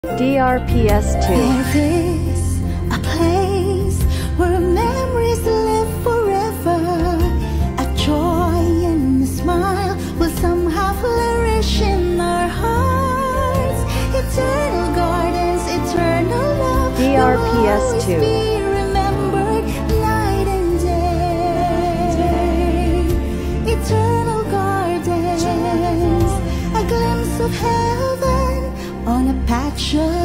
DRPS 2. There is a place where memories live forever. A joy and a smile will somehow flourish in our hearts. Eternal gardens, eternal love. DRPS 2. Be remembered night and day. Eternal gardens, a glimpse of heaven on a patch of